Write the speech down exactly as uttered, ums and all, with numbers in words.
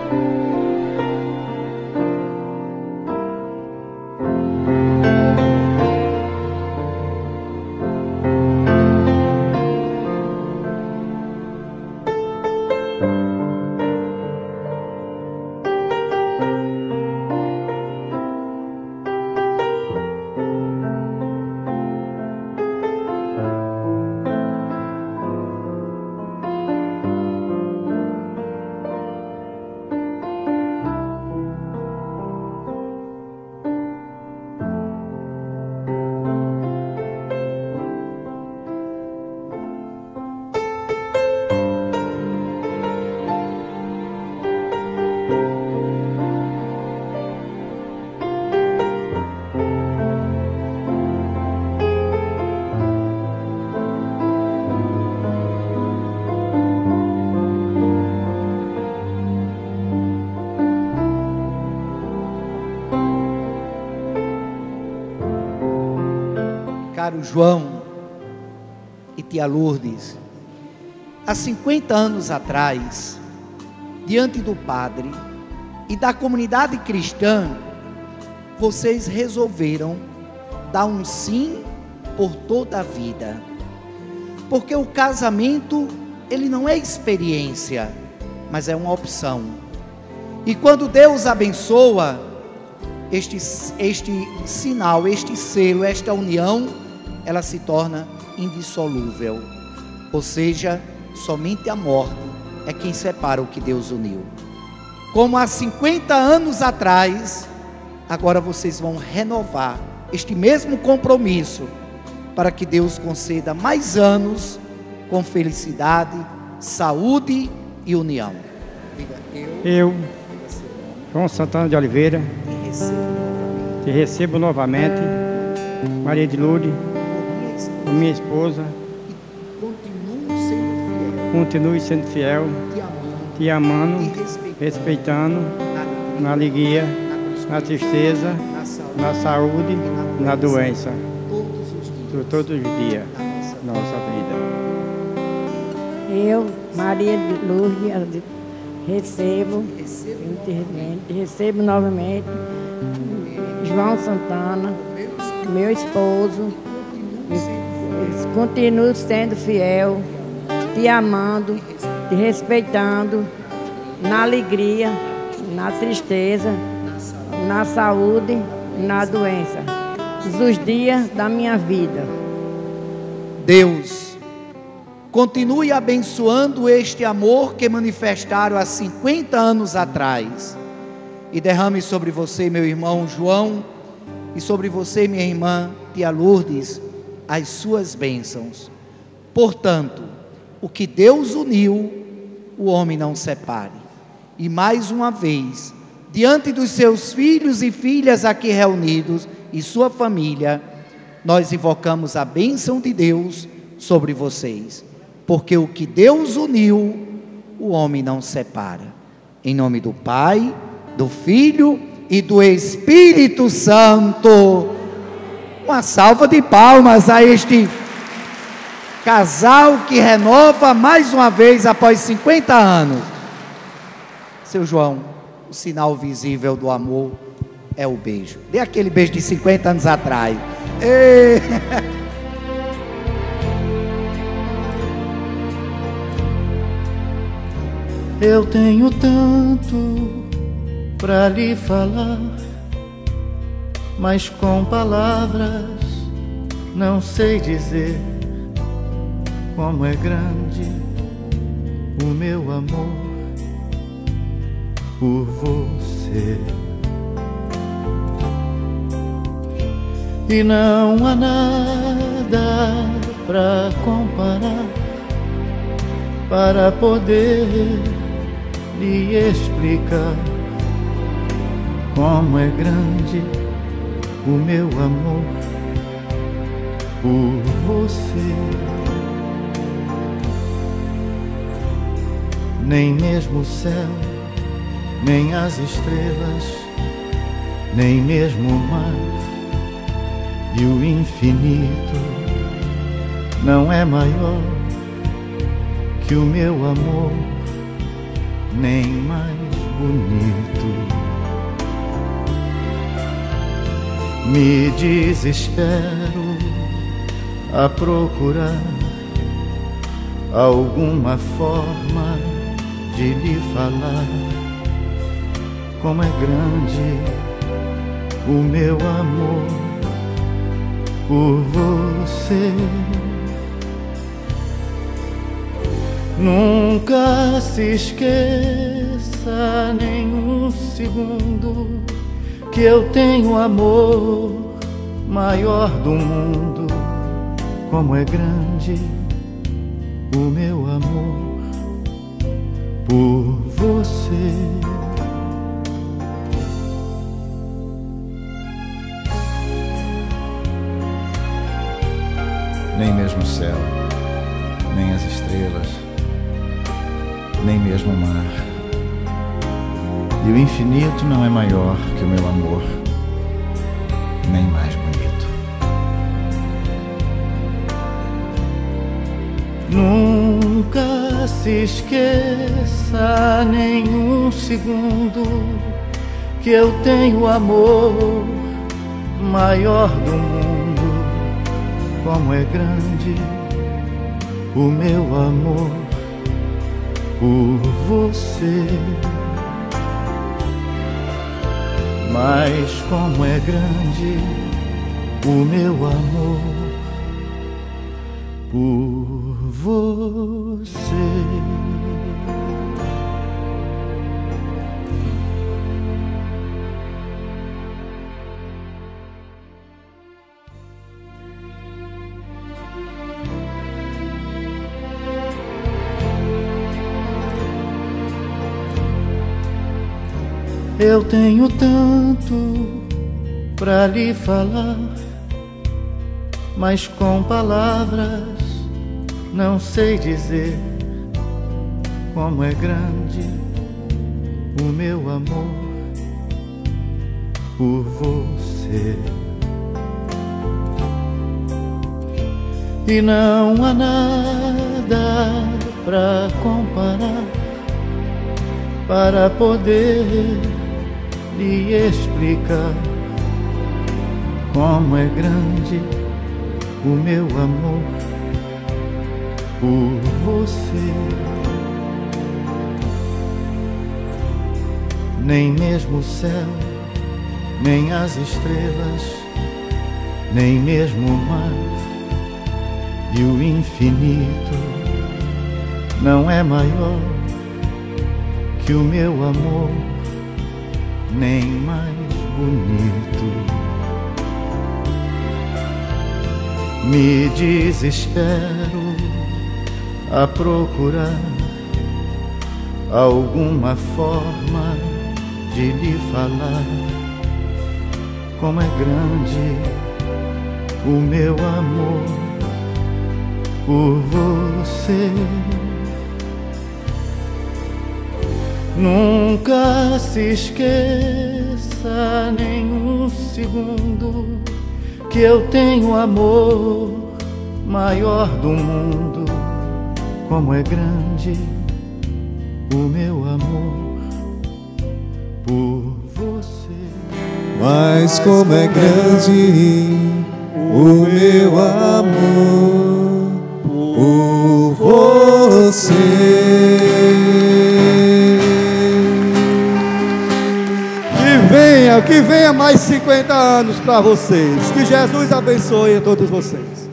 Caro João e tia Lourdes, há cinquenta anos atrás, diante do padre e da comunidade cristã, vocês resolveram dar um sim por toda a vida, porque o casamento, ele não é experiência, mas é uma opção. E quando Deus abençoa este, este sinal, este selo, esta união, ela se torna indissolúvel. Ou seja, somente a morte é quem separa o que Deus uniu. Como há cinquenta anos atrás, agora vocês vão renovar este mesmo compromisso, para que Deus conceda mais anos com felicidade, saúde e união. Eu, João Santana de Oliveira, te recebo novamente, Maria de Lourdes, minha esposa, continue sendo fiel, te amando, respeitando, na alegria, na tristeza, na saúde, na doença, todos os dias da nossa vida. Eu, Maria de Lourdes, recebo, inteiramente, recebo novamente João Santana, meu esposo, continuo sendo fiel, te amando, te respeitando, na alegria, na tristeza, na saúde, na doença, todos os dias da minha vida. Deus, continue abençoando este amor que manifestaram há cinquenta anos atrás, e derrame sobre você, meu irmão João, e sobre você, minha irmã tia Lourdes, as suas bênçãos. Portanto, o que Deus uniu, o homem não separe. E mais uma vez, diante dos seus filhos e filhas aqui reunidos e sua família, nós invocamos a bênção de Deus sobre vocês, porque o que Deus uniu, o homem não separa. Em nome do Pai, do Filho e do Espírito Santo. Uma salva de palmas a este casal que renova mais uma vez após cinquenta anos. Seu João, o sinal visível do amor é o beijo. Dê aquele beijo de cinquenta anos atrás. Ei. Eu tenho tanto pra lhe falar, mas com palavras não sei dizer como é grande o meu amor por você. E não há nada pra comparar, para poder lhe explicar como é grande o meu amor por você. Nem mesmo o céu, nem as estrelas, nem mesmo o mar e o infinito não é maior que o meu amor, nem mais bonito. Me desespero a procurar alguma forma de lhe falar como é grande o meu amor por você. Nunca se esqueça nem um segundo que eu tenho amor maior do mundo. Como é grande o meu amor por você. Nem mesmo o céu, nem as estrelas, nem mesmo o mar, e o infinito não é maior que o meu amor, nem mais bonito. Nunca se esqueça nem um segundo que eu tenho amor maior do mundo. Como é grande o meu amor por você. Mas como é grande o meu amor por você. Eu tenho tanto pra lhe falar, mas com palavras não sei dizer como é grande o meu amor por você. E não há nada pra comparar, para poder lhe explicar como é grande o meu amor por você. Nem mesmo o céu, nem as estrelas, nem mesmo o mar e o infinito não é maior que o meu amor, nem mais bonito. Me desespero a procurar alguma forma de lhe falar como é grande o meu amor por você. Nunca se esqueça nem um segundo que eu tenho amor maior do mundo. Como é grande o meu amor por você. Mas como é grande o meu amor por você. Que venha mais cinquenta anos para vocês. Que Jesus abençoe a todos vocês.